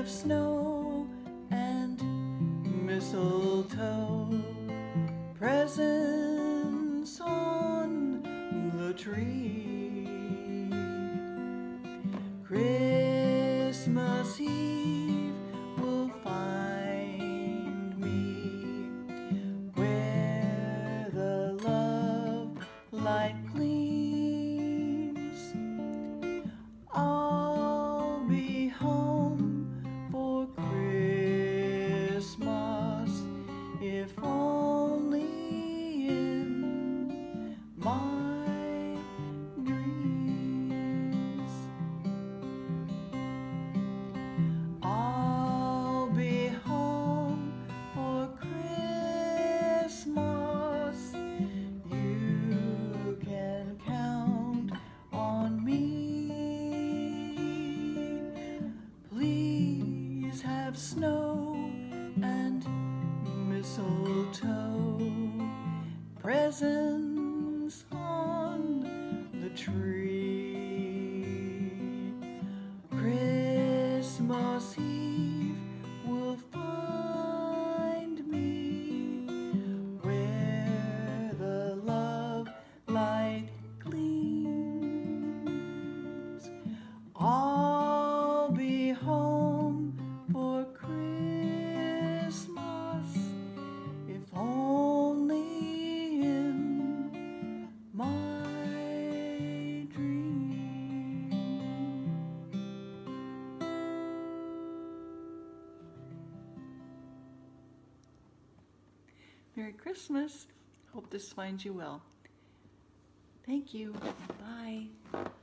have snow and mistletoe, presents on the tree. Christmas Eve will find me where the love light gleams. I'll be home for Christmas, if only in my dreams. I'll be home for Christmas, you can count on me. Please have snow and mistletoe, presents on the tree. Christmas Eve will find me where the love light gleams. I'll be home for Christmas, if only in my dream. Merry Christmas. Hope this finds you well. Thank you. Bye.